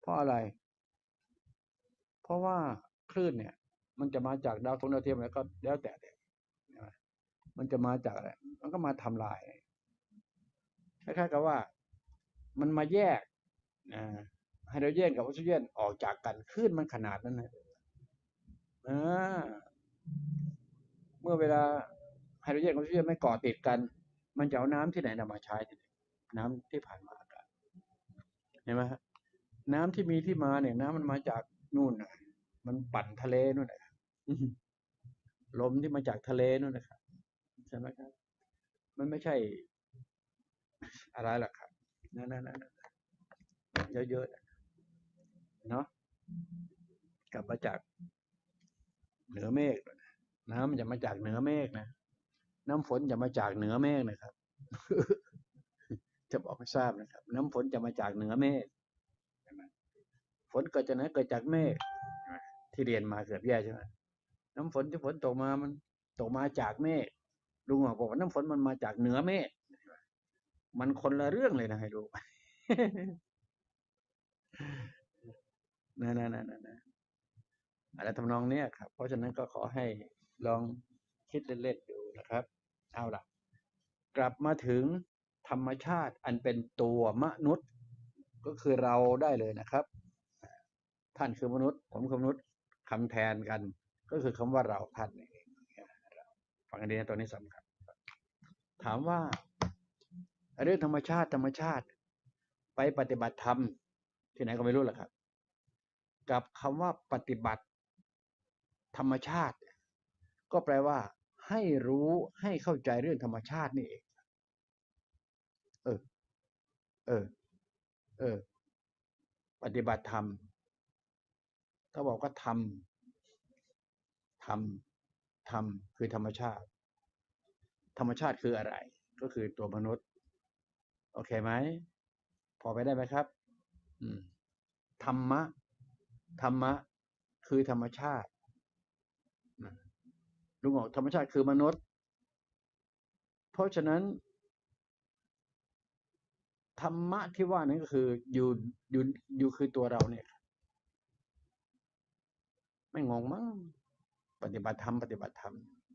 เพราะอะไรเพราะว่าคลื่นเนี่ยมันจะมาจากดาวศุกร์ดาวเทียมแล้วก็แล้วแต่มันจะมาจากอะไรมันก็มาทำลายคล้ายๆกับว่ามันมาแยกไฮโดรเจนกับออกซิเจนออกจากกันคลื่นมันขนาดนั้นนะเมื่อเวลาไฮโดรเจนกับออกซิเจนไม่เกาะติดกันมันจะเอาน้ำที่ไหนนำมาใช้น้ำที่ผ่านมาอากาศเห็นไหมครับน้ำที่มีที่มาเนี่ยน้ำมันมาจากนู่นนะมันปั่นทะเลนู่นนะลมที่มาจากทะเลนู่นนะครับใช่ไหมครับมันไม่ใช่อะไรหรอกครับนั่นเยอะๆเนาะกลับมาจากเหนือเมฆน้ำมันจะมาจากเหนือเมฆนะน้ำฝนจะมาจากเหนือเมฆนะครับจะบอกให้ทราบนะครับน้ำฝนจะมาจากเหนือเมฆฝนเกิดจากไหนเกิดจากเมฆที่เรียนมาเกือบแย่ใช่ไหมน้ำฝนที่ฝนตกมามันตกมาจากเมฆลุงบอกว่าน้ำฝนมันมาจากเหนือเมฆมันคนละเรื่องเลยนะให้รู้นะอะไรทำนองนี้ครับเพราะฉะนั้นก็ขอให้ลองคิดเล่นๆดูนะครับเอาล่ะกลับมาถึงธรรมชาติอันเป็นตัวมนุษย์ก็คือเราได้เลยนะครับท่านคือมนุษย์ผมคือมนุษย์คำแทนกันก็คือคำว่าเราท่านเองฟังกันดีนะตัวนี้สำคัญถามว่าเรื่องธรรมชาติไปปฏิบัติธรรมที่ไหนก็ไม่รู้แหละครับกับคำว่าปฏิบัติธรรมชาติก็แปลว่าให้รู้ให้เข้าใจเรื่องธรรมชาตินี่เองเออเออเออปฏิบัติธรรมเขาบอกว่าธรรมธรรมคือธรรมชาติธรรมชาติคืออะไรก็คือตัวมนุษย์โอเคไหมพอไปได้ไหมครับอืมธรรมะธรรมะคือธรรมชาติลุงบอกธรรมชาติคือมนุษย์เพราะฉะนั้นธรรมะที่ว่านั้นก็คืออยู่คือตัวเราเนี่ยไม่งงมั้งปฏิบัติธรรม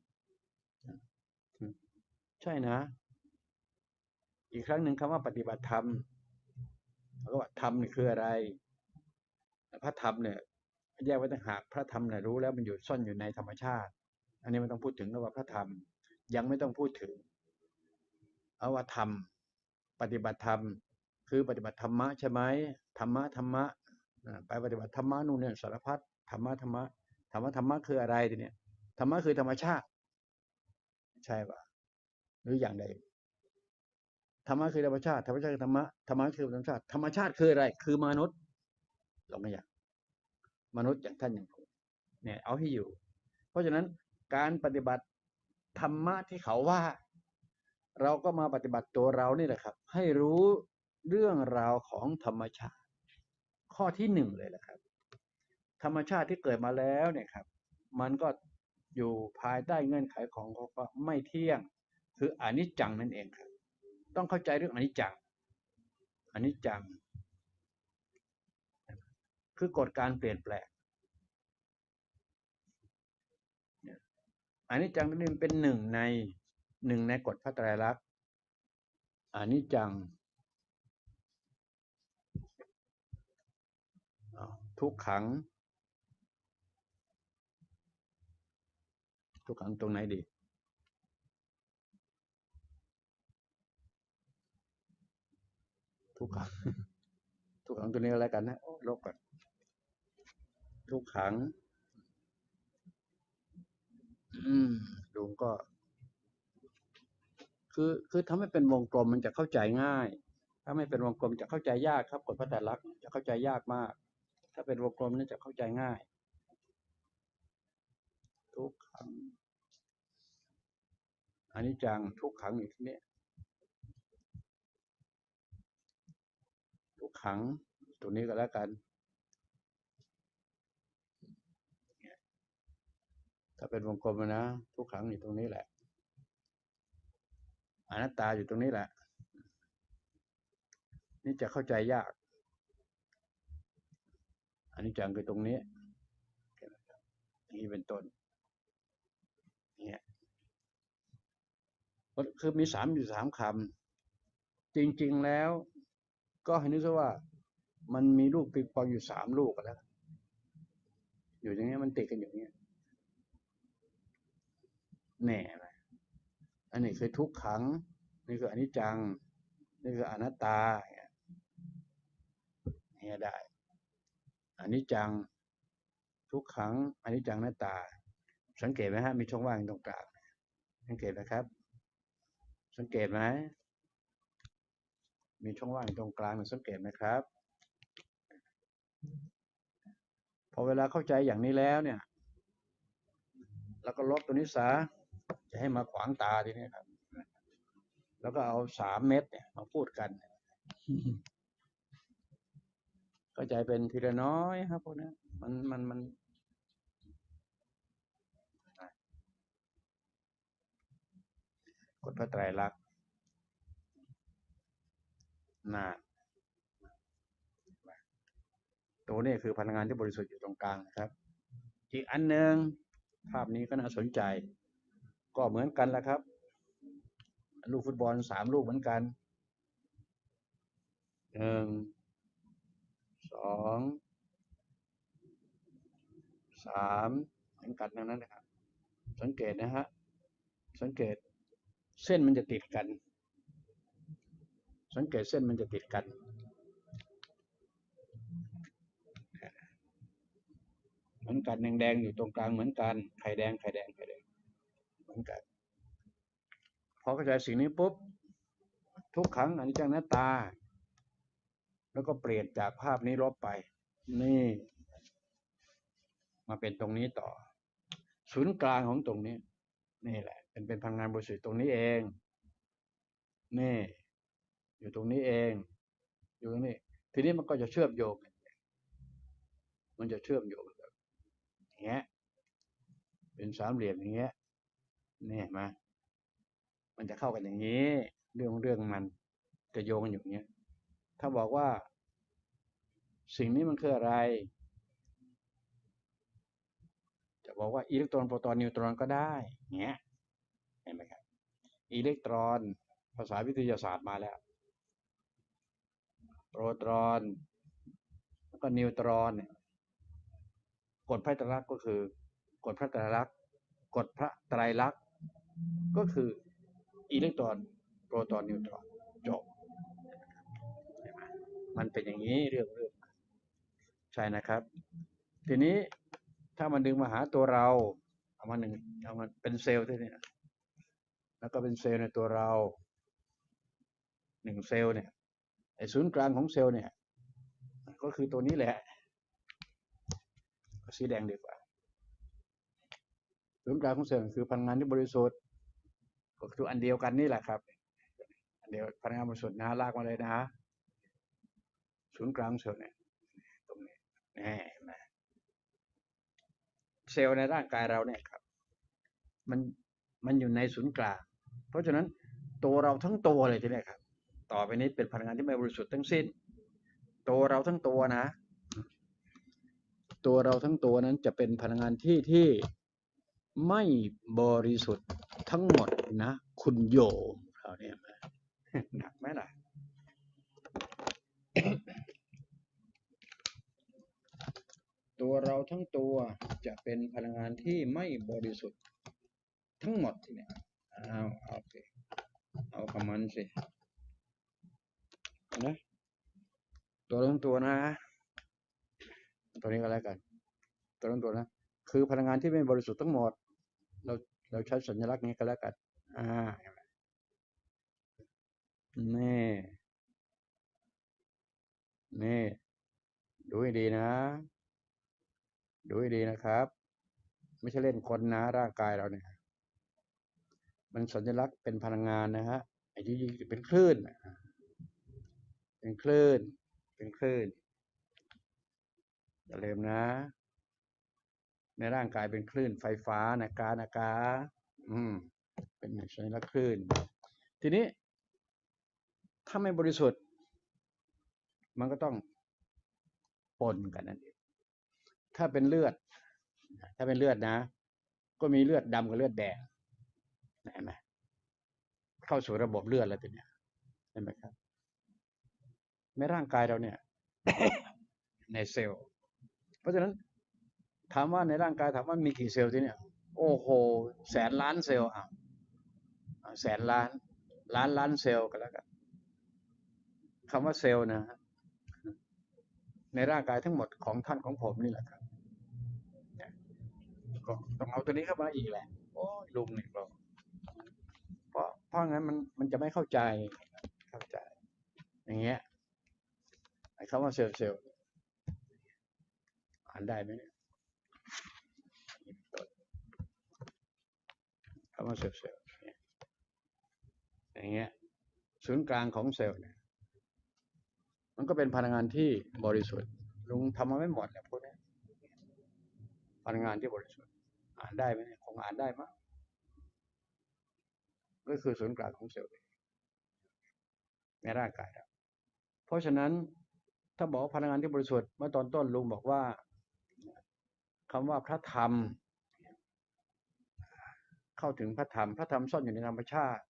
ใช่นะอีกครั้งหนึ่งคำว่าปฏิบัติธรรมแล้วก็ว่าธรรมนี่คืออะไรพระธรรมเนี่ยแยกไว้ต่างหากพระธรรมเนี่ยรู้แล้วมันอยู่ซ่อนอยู่ในธรรมชาติอันนี้ไม่ต้องพูดถึงแล้วว่าพระธรรมยังไม่ต้องพูดถึงเอาว่าธรรมปฏิบัติธรรมคือปฏิบัติธรรมะใช่ไหมธรรมะไปปฏิบัติธรรมะนู่นเนี่ยสารพัดธรรมะธรรมะคืออะไรทีเนี้ยธรรมะคือธรรมชาติใช่ป่ะหรืออย่างใดธรรมะคือธรรมชาติธรรมชาติคือธรรมะธรรมะคือธรรมชาติธรรมชาติคืออะไรคือมนุษย์ลองไม่อยากมนุษย์อย่างท่านอย่างผมเนี่ยเอาให้อยู่เพราะฉะนั้นการปฏิบัติธรรมะที่เขาว่าเราก็มาปฏิบัติตัวเรานี่แหละครับให้รู้เรื่องราวของธรรมชาติข้อที่หนึ่งเลยแหละครับธรรมชาติที่เกิดมาแล้วเนี่ยครับมันก็อยู่ภายใต้เงื่อนไขของไม่เที่ยงคืออนิจจังนั่นเองครับต้องเข้าใจเรื่องอนิจจังคือกฎการเปลี่ยนแปลงอนิจจังนี่เป็นหนึ่งในกฎพระไตรลักษณ์อนิจจังทุกขังทุกขังตรงไหนดีทุกขังทุกขังตัวนี้อะไรกันนะลบกันทุกขังลุงก็คือถ้าไม่เป็นวงกลมมันจะเข้าใจง่ายถ้าไม่เป็นวงกลมจะเข้าใจยากครับกฎพระไตรลักษณ์จะเข้าใจยากมากถ้าเป็นวงกลมนี่จะเข้าใจง่ายทุกขังอนิจจังทุกขังอีกทีนี้ทุกขังตัวนี้ก็แล้วกันถ้าเป็นวงกลมนะทุกขังอยู่ตรงนี้แหละอนัตตาอยู่ตรงนี้แหละนี่จะเข้าใจยากนนี้จังคือตรงนี้นี่เป็นต้นเนี่ยคือมีอยู่สามคำจริงๆแล้ว ก็ให้นึกซะว่ามันมีลูกปิงปองอยู่3 ลูกแล้วอยู่อย่างนี้มันติดกันอย่างนี้แน่ไหมอันนี้คือทุกขังนี่คืออนิจจังนี่คืออนัตตาเนี่ยได้อนิจจังทุกขังอนิจจังอนัตตาสังเกตไหมฮะมีช่องว่างตรงกลางสังเกตไหมครับสังเกตไหมมีช่องว่างตรงกลางสังเกตไหมครับพอเวลาเข้าใจอย่างนี้แล้วเนี่ยแล้วก็ลบตัวนี้ซะจะให้มาขวางตาทีนี้ครับแล้วก็เอา3 เม็ดเนี่ยมาพูดกันเข้าใจเป็นทีละน้อยครับพวกนี้มันกฎพระไตรลักษณ์น่าตัวนี้คือพลังงานที่บริสุทธิ์อยู่ตรงกลางนะครับอีกอันหนึ่งภาพนี้ก็น่าสนใจก็เหมือนกันแหละครับลูกฟุตบอล3 ลูกเหมือนกัน1 2 3เหมือนกันทั้งนั้นนะครับสังเกตนะฮะสังเกตเส้นมันจะติดกันสังเกตเส้นมันจะติดกันเหมือนกันแดงๆอยู่ตรงกลางเหมือนกันไข่แดงเหมือนกันพอเข้าใจสิ่งนี้ปุ๊บทุกครั้งอนิจจังอนัตตาแล้วก็เปลี่ยนจากภาพนี้ลบไปนี่มาเป็นตรงนี้ต่อศูนย์กลางของตรงนี้นี่แหละเป็นพลังงานบริสุทธิ์ตรงนี้เองนี่อยู่ตรงนี้เองอยู่ตรงนี้ทีนี้มันก็จะเชื่อมโยงมันจะเชื่อมโยงแบบอย่างเงี้ยเป็น3 เหลี่ยมอย่างเงี้ยนี่มามันจะเข้ากันอย่างนี้เรื่องมันจะโยงกันอย่างเงี้ยถ้าบอกว่าสิ่งนี้มันคืออะไรจะบอกว่าอิเล็กตรอนโปรตอนนิวตรอนก็ได้เงี้ยเห็นไหมครับอิเล็กตรอนภาษาวิทยาศาสตร์มาแล้วโปรตอนแล้วก็นิวตรอนกฎพระไตรลักษณ์ก็คือกฎพระไตรลักษณ์กฎพระไตรลักษณ์ก็คืออิเล็กตรอนโปรตอนนิวตรอนจบมันเป็นอย่างนี้เรื่องใช่นะครับทีนี้ถ้ามันดึงมาหาตัวเราเอามาเป็นเซลล์ที่นี่แล้วก็เป็นเซลล์ในตัวเรา1 เซลล์เนี่ยไอ้ศูนย์กลางของเซลล์เนี่ยก็คือตัวนี้แหละสีแดงดีกว่าศูนย์กลางของเซลล์คือพลังงานที่บริสุทธิ์ก็คืออันเดียวกันนี่แหละครับอันเดียวพลังงานบริสุทธิ์นะลากมาเลยนะศูนย์กลางเซลล์เนี่ยตรงนี้แน่นะเซลล์ในร่างกายเราเนี่ยครับมันอยู่ในศูนย์กลางเพราะฉะนั้นตัวเราทั้งตัวเลยทีนี้ครับต่อไปนี้เป็นพลังงานที่ไม่บริสุทธิ์ทั้งสิ้นตัวเราทั้งตัวนะตัวเราทั้งตัวนั้นจะเป็นพลังงานที่ไม่บริสุทธิ์ทั้งหมดนะคุณโยมเราเนี่ยหนักไหมล่ะตัวเราทั้งตัวจะเป็นพลังงานที่ไม่บริสุทธิ์ทั้งหมดทีเนี่ยเอาสิเอาคำมันสินะตัวทั้งตัวนะตัวนี้ก็แล้วกันตัวทั้งตัวนะคือพลังงานที่ไม่บริสุทธิ์ทั้งหมดเราใช้สัญลักษณ์นี้ก็แล้วกันนี่ดูให้ดีนะดูให้ดีนะครับไม่ใช่เล่นคนนะร่างกายเราเนี่ยมันสัญลักษณ์เป็นพลังงานนะฮะไอ้ที่เป็นคลื่นเป็นคลื่นอย่าลืมนะในร่างกายเป็นคลื่นไฟฟ้านะคะเป็นสัญลักษณ์คลื่นทีนี้ถ้าไม่บริสุทธิ์มันก็ต้องปนกันนั่นเองถ้าเป็นเลือดถ้าเป็นเลือดนะก็มีเลือดดำกับเลือดแดงเห็นไหมเข้าสู่ระบบเลือดแล้วทีเนี้ยเห็นไหมครับในร่างกายเราเนี่ย ในเซลล์เพราะฉะนั้นถามว่าในร่างกายถามว่ามีกี่เซลล์ที่เนี่ยโอ้โหแสนล้านเซลล์แสนล้านล้านเซลล์กันแล้วกันคำว่าเซลล์นะในร่างกายทั้งหมดของท่านของผมนี่แหละครับก็ต้องเอาตัวนี้เข้ามาอีกแหละโอ้ยลุงนี่ก็เพราะงั้นมันจะไม่เข้าใจอย่างเงี้ยไอ้คำว่าเซลล์อ่านได้ไหมเนี่ยคำว่าเซลล์อย่างเงี้ยศูนย์กลางของเซลล์เนี่ยมันก็เป็นพลังงานที่บริสุทธิ์ลุงทำมาไม่หมดแหละพวกนี้พลังงานที่บริสุทธิ์อ่านได้ไหมเนี่ยคงอ่านได้มั้งก็คือศูนย์กลางของเซลล์ในร่างกายเราเพราะฉะนั้นถ้าบอกพลังงานที่บริสุทธิ์เมื่อตอนต้นลุงบอกว่าคำว่าพระธรรมเข้าถึงพระธรรมซ่อนอยู่ในธรรมชาติ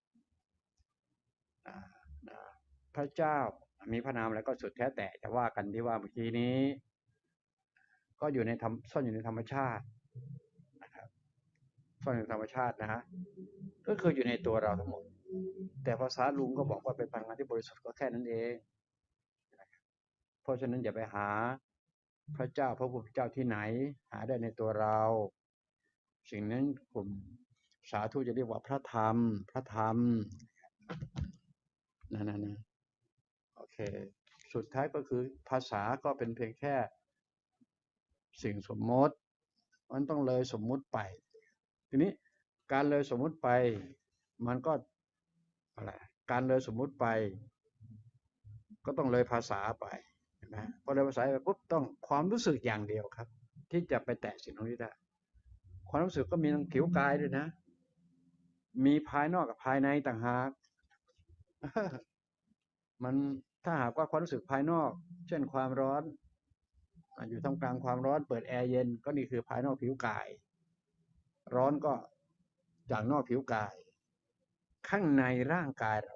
พระเจ้ามีพระนามอะไรก็สุดแท้แต่จะว่ากันที่ว่าเมื่อกี้นี้ก็อยู่ในธรรมซ่อนอยู่ในธรรมชาตินะครับซ่อนอยู่ในธรรมชาตินะฮะก็คืออยู่ในตัวเราทั้งหมดแต่ภาษาลุงก็บอกว่าเป็นพลังงานที่บริสุทธิ์ก็แค่นั้นเองเพราะฉะนั้นอย่าไปหาพระเจ้าพระพุทธเจ้าที่ไหนหาได้ในตัวเราสิ่งนั้นกลุ่มสาธุจะเรียกว่าพระธรรมนะโอเคสุดท้ายก็คือภาษาก็เป็นเพียงแค่สิ่งสมมติมันต้องเลยสมมุติไปทีนี้การเลยสมมุติไปมันก็อะไรการเลยสมมุติไปก็ต้องเลยภาษาไปนะพอเลยภาษาไปปุ๊บต้องความรู้สึกอย่างเดียวครับที่จะไปแตะสิ่งนี้ได้ความรู้สึกก็มีทั้งผิวกายด้วยนะมีภายนอกกับภายในต่างหากมันถ้าหากว่าความรู้สึกภายนอกเช่นความร้อนอยู่ท่ามกลางความร้อนเปิดแอร์เย็นก็นี่คือภายนอกผิวกายร้อนก็จากนอกผิวกายข้างในร่างกายเรา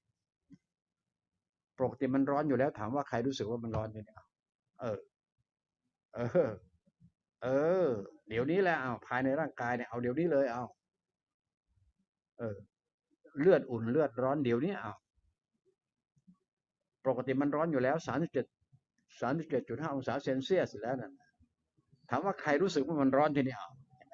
ปกติมันร้อนอยู่แล้วถามว่าใครรู้สึกว่ามันร้อนเนี่ยเออเออเออเดี๋ยวนี้แหละเอาภายในร่างกายเนี่ยเอาเดี๋ยวนี้เลยเอาเออเลือดอุ่นเลือดร้อนเดี๋ยวนี้เอาปกติมันร้อนอยู่แล้ว37.5องศาเซนเซียสแล้วนั่นถามว่าใครรู้สึกว่ามันร้อนทีนี้เอา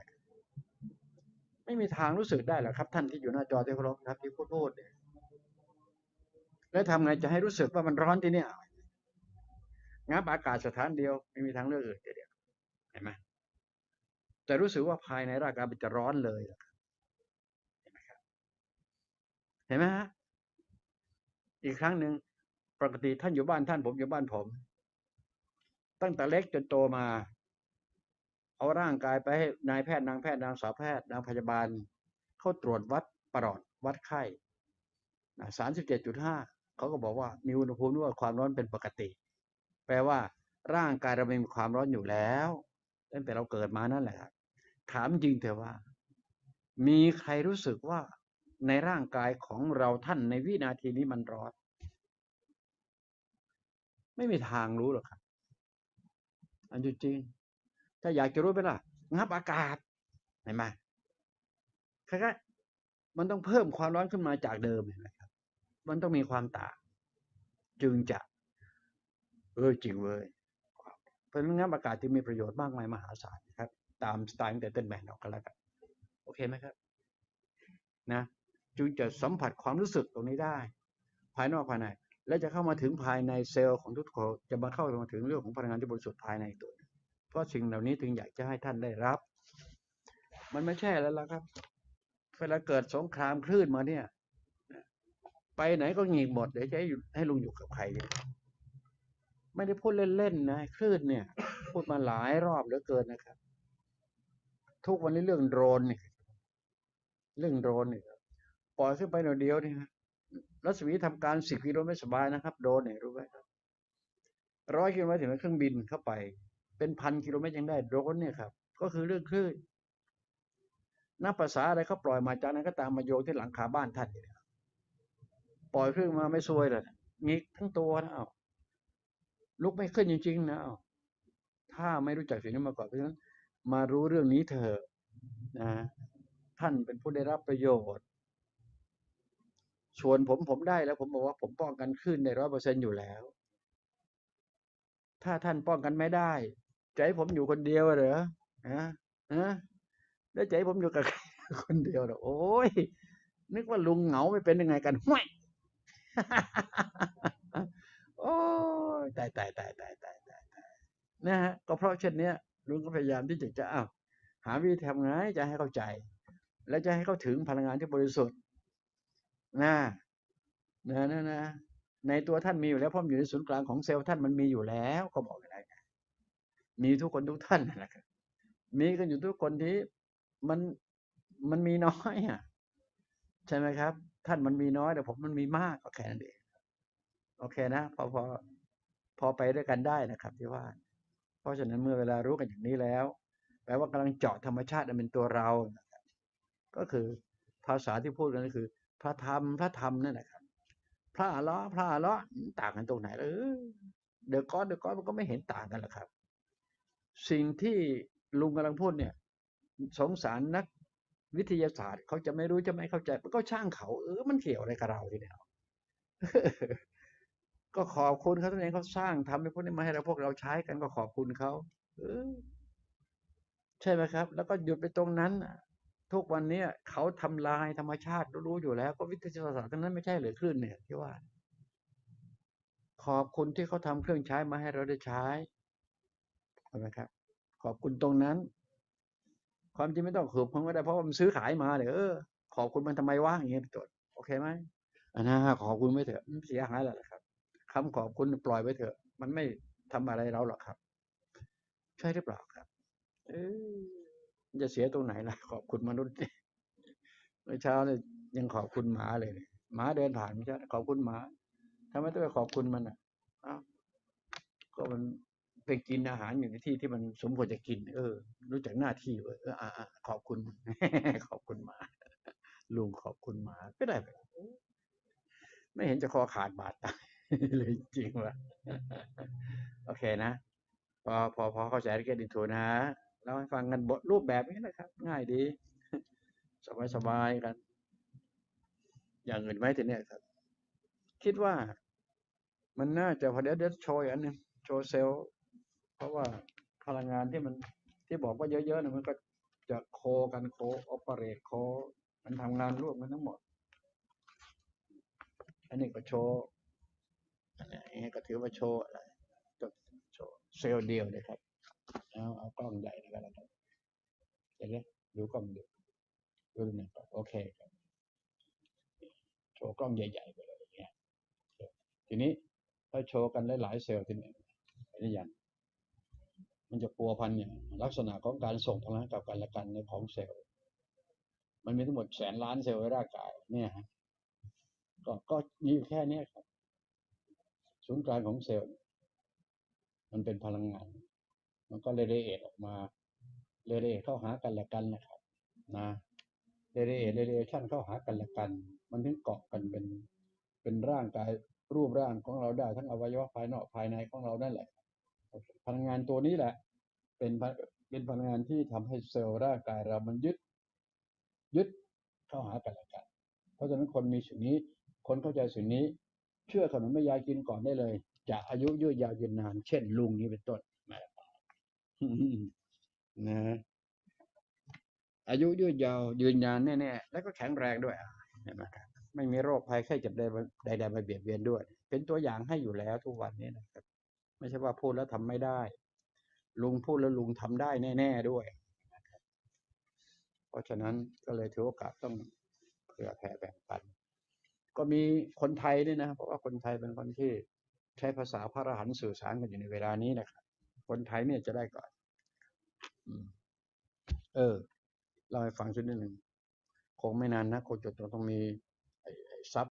ไม่มีทางรู้สึกได้หรอกครับท่านที่อยู่หน้าจอที่เคารพครับที่พูดเนี่ยแล้วทำไงจะให้รู้สึกว่ามันร้อนทีนี้งับอากาศสถานเดียวไม่มีทางเลือกอื่นเดียวเห็นไหมแต่รู้สึกว่าภายในร่างกายมันจะร้อนเลยเห็นไหมฮะอีกครั้งหนึ่งปกติท่านอยู่บ้านท่านผมอยู่บ้านผมตั้งแต่เล็กจนโตมาเอาร่างกายไปให้นายแพทย์นางแพทย์นางสาวแพทย์นางพยาบาลเขาตรวจวัดปลอดวัดไข้37.5เขาก็บอกว่ามีอุณหภูมิว่าความร้อนเป็นปกติแปลว่าร่างกายเรามีความร้อนอยู่แล้วตั้งแต่เราเกิดมานั่นแหละถามจริงเถอะว่ามีใครรู้สึกว่าในร่างกายของเราท่านในวินาทีนี้มันร้อนไม่มีทางรู้หรอกครับอันจริงถ้าอยากจะรู้ไปล่ะงับอากาศเห็นไหมคล้ายๆมันต้องเพิ่มความร้อนขึ้นมาจากเดิมเห็นไหมครับมันต้องมีความต่างจึงจะจริงเว้ยเพราะฉะนั้นงับอากาศที่มีประโยชน์มากมายมหาศาลครับตามสไตล์แต่ต้นแมนออกกันแล้วกันโอเคไหมครับนะจึงจะสัมผัสความรู้สึกตรงนี้ได้ภายนอกภายในและจะเข้ามาถึงภายในเซลล์ของทุกคนจะมาเข้ามาถึงเรื่องของพลังงานที่บริสุทธิ์ภายในตัวเพราะสิ่งเหล่านี้ถึงอยากจะให้ท่านได้รับมันไม่ใช่แล้วล่ะครับเวลาเกิดสงครามคลื่นมาเนี่ยไปไหนก็หงีกหมดเดี๋ยวจะให้ลุงอยู่กับใครไม่ได้พูดเล่นๆนะคลื่นเนี่ยพูดมาหลายรอบเหลือเกินนะครับทุกวันนี้เรื่องโดรนนี่ปล่อยขึ้นไปหน่อยเดียวนี่ฮะรัศมีทำการ10 กิโลไม่สบายนะครับโดรนเนี่ยรู้ไหมครับ100 กิโลเมตรถึงเครื่องบินเข้าไปไปเป็น1,000 กิโลเมตรยังได้โดรนเนี่ยครับก็คือเรื่องคลื่นนับภาษาอะไรเขาปล่อยมาจากนั้นก็ตามมาโยนที่หลังคาบ้านท่านเนี่ยปล่อยคลื่นมาไม่ซวยเลยงิกทั้งตัวนะลุกไม่ขึ้นจริงๆนะถ้าไม่รู้จักสิ่งนี้มาก่อนเพราะฉะนั้นมารู้เรื่องนี้เถอะนะท่านเป็นผู้ได้รับประโยชน์ส่วนผมได้แล้วผมบอกว่าผมป้องกันคลื่นได้100%อยู่แล้วถ้าท่านป้องกันไม่ได้ใจผมอยู่คนเดียวเหรอนะนะแล้วใจผมอยู่กับคนเดียวเหรอโอ้ยนึกว่าลุงเหงาไม่เป็นยังไงกันห่วยโอ้ยตายนะฮะก็เพราะเช่นนี้ลุงก็พยายามที่จะหาวิธีทำไงจะให้เข้าใจและจะให้เข้าถึงพลังงานที่บริสุทธิ์นะนะในตัวท่านมีอยู่แล้วเพราะอยู่ในศูนย์กลางของเซลล์ท่านมันมีอยู่แล้วก็บอกอะไรมีทุกคนทุกท่านนะครับมีกันอยู่ทุกคนที่มันมันมีน้อยใช่ไหมครับท่านมันมีน้อยแต่ผมมันมีมากก็แค่นั้นเองโอเคนะพอไปด้วยกันได้นะครับที่ว่าเพราะฉะนั้นเมื่อเวลารู้กันอย่างนี้แล้วแปลว่ากำลังเจาะธรรมชาติอันเป็นตัวเราก็คือภาษาที่พูดกันก็คือพระธรรมนั่นแหละครับพระอรหันต์ต่างกันตรงไหนเดอะก็อดมันก็ไม่เห็นต่างกันหรอกครับสิ่งที่ลุงกำลังพูดเนี่ยสงสารนักวิทยาศาสตร์เขาจะไม่รู้จะไม่เข้าใจมันก็ช่างเขามันเกี่ยวอะไรกับเราทีเดียวก็ขอบคุณเขาตัวเองเขาสร้างทำให้พวกนี้มาให้เราพวกเราใช้กันก็ขอบคุณเขาใช่ไหมครับแล้วก็หยุดไปตรงนั้นทุกวันนี้เขาทำลายธรรมชาติรู้อยู่แล้วก็วิทยาศาสตร์ทั้งนั้นไม่ใช่หรือคลื่นเนี่ยที่ว่าขอบคุณที่เขาทำเครื่องใช้มาให้เราได้ใช้ใช่ไหมครับขอบคุณตรงนั้นความจริงไม่ต้องขอบคุณก็ได้เพราะว่ามันซื้อขายมาเลยขอบคุณมันทำไมวะอย่างเงี้ยตัวโอเคไหมขอบคุณไม่เถอะเสียหายแล้วครับคำขอบคุณปล่อยไว้เถอะมันไม่ทำอะไรเราหรอกครับใช่หรือเปล่าครับจะเสียตรงไหนล่ะขอบคุณมนุษย์เมื่อเช้าเนี่ยยังขอบคุณหมาเลยหมาเดินผ่านไม่ใช่ขอบคุณหมาทำไมต้องไปขอบคุณมันก็มันไปกินอาหารอยู่ในที่ที่มันสมควรจะกินรู้จักหน้าที่ขอบคุณขอบคุณหมาลุงขอบคุณหมาก็ได้ไม่เห็นจะคอขาดบาดตายเลยจริงว่ะโอเคนะพอเข้าใจเรื่องดินโทนะเราให้ฟังกันบทรูปแบบนี้นะครับง่ายดีสบายกันอย่างอื่นไหมทีเนี้ยครับคิดว่ามันน่าจะพอเดี๋ยวโชว์อันนึงโชว์เซลล์เพราะว่าพลังงานที่มันที่บอกว่าเยอะๆนะมันก็จะโคกันโคออปเปเรตโคมันทำงานร่วมกันทั้งหมดอันนี้ก็โชว์อันนี้ก็ถือว่าโชว์อะไรโชว์เซลล์เดียวเลยครับเอากล้องใหญ่แล้วกันเดี๋ยวดูกล้องดูหนึ่งก่อนโอเคครับโชว์กล้องใหญ่ๆไปเลยอย่างเงี้ยทีนี้ถ้าโชว์กันหลายๆเซลล์ทีนี้อย่างมันจะพัวพันอย่างลักษณะของการส่งพลังกับกันและกันในของเซลล์มันมีทั้งหมด100,000 ล้านเซลล์ในร่างกายเนี่ยฮะก็มีอยู่แค่นี้ครับศูนย์กลางของเซลล์มันเป็นพลังงานมันก็เรดิเอทออกมาเรดิเอทเข้าหากันและกันนะครับนะเรดิเอชันเข้าหากันและกันมันถึงเกาะกันเป็นร่างกายรูปร่างของเราได้ทั้งอวัยวะภายนอกภายในของเรานั่นแหละพลังงานตัวนี้แหละเป็นพลังงานที่ทำให้เซลล์ร่างกายเรามันยึดเข้าหากันและกันเพราะฉะนั้นคนมีสิ่งนี้คนเข้าใจสิ่งนี้เชื่อขนมแม่ยายกินก่อนได้เลยจะอายุยืดยาวยืนนานเช่นลุงนี้เป็นต้นนะอายุยืดยาวยืนนานแน่ๆแล้วก็แข็งแรงด้วยเห็นไหมครับไม่มีโรคภัยไข้เจ็บใดๆมาเบียดเบียนด้วยเป็นตัวอย่างให้อยู่แล้วทุกวันนี้นะครับไม่ใช่ว่าพูดแล้วทำไม่ได้ลุงพูดแล้วลุงทำได้แน่ๆด้วยเพราะฉะนั้นก็เลยถือโอกาสต้องเผื่อแผ่แบ่งปันก็มีคนไทยด้วยนะเพราะว่าคนไทยเป็นคนที่ใช้ภาษาพระอรหันต์สื่อสารกันอยู่ในเวลานี้นะครับคนไทยเนี่ยจะได้ก่อนเล่าให้ฟังสักนิดหนึ่งคงไม่นานนะคนจดต้องมีทรัพย์